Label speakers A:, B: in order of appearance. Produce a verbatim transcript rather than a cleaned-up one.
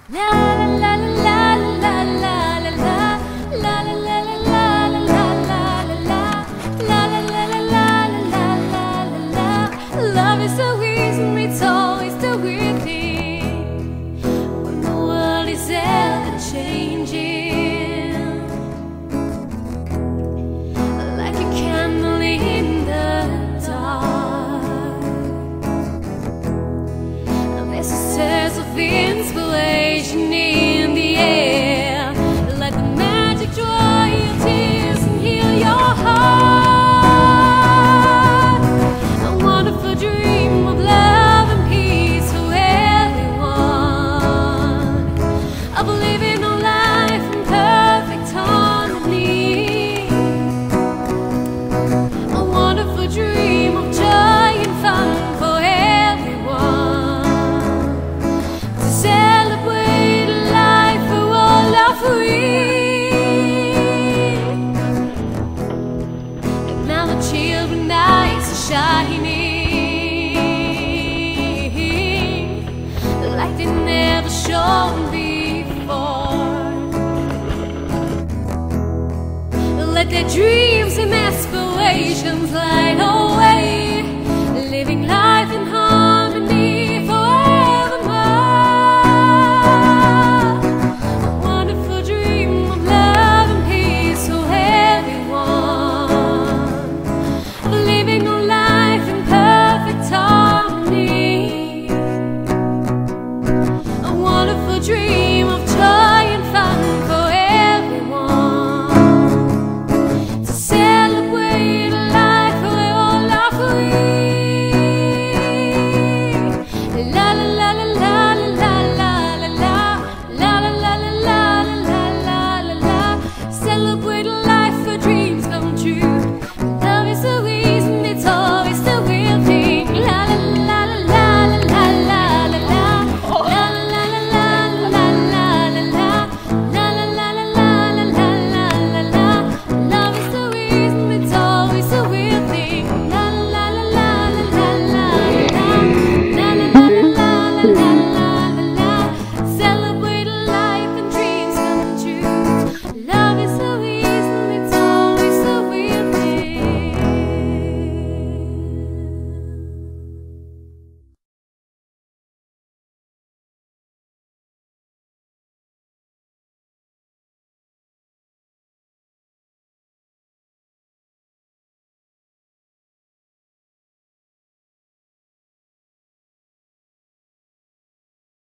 A: Love is the reason it's always there with me when the world is ever changing, like a candle in the dark. There's a sense of inspiration in the air, like the magic dry your tears and heal your heart. Children's eyes are shining like they never shone before. Let their dreams and aspirations light on.